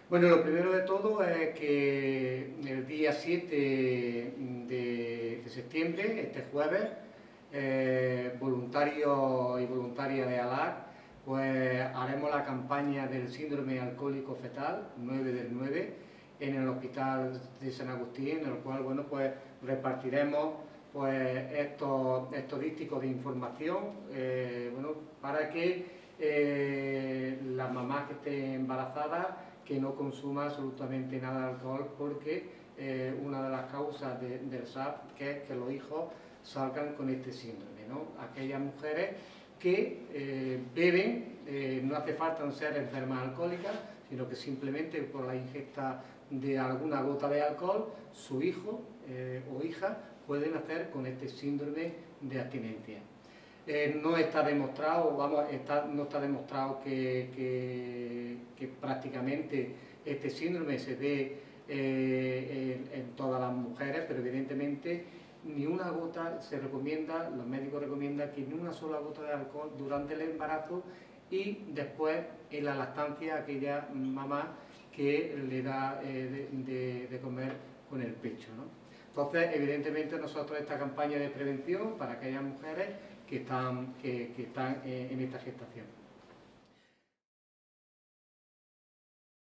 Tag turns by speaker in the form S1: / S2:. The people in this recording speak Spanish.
S1: Bueno, lo primero de todo es que el día 7 de septiembre, este jueves, voluntarios y voluntarias de ALAC, pues haremos la campaña del síndrome alcohólico fetal, 9 del 9, en el hospital de San Agustín, en el cual, bueno, pues repartiremos pues estos dísticos de información, bueno, para que las mamás que estén embarazadas que no consuma absolutamente nada de alcohol, porque una de las causas del SAP que es que los hijos salgan con este síndrome, ¿no? Aquellas mujeres que beben, no hace falta ser enfermas alcohólicas, sino que simplemente por la ingesta de alguna gota de alcohol, su hijo o hija pueden nacer con este síndrome de abstinencia. No está demostrado, no está demostrado que prácticamente este síndrome se dé en todas las mujeres, pero evidentemente ni una gota se recomienda, los médicos recomiendan que ni una sola gota de alcohol durante el embarazo y después en la lactancia a aquella mamá que le da de comer con el pecho, ¿no? Entonces, evidentemente nosotros esta campaña de prevención para aquellas mujeres que están en esta gestación.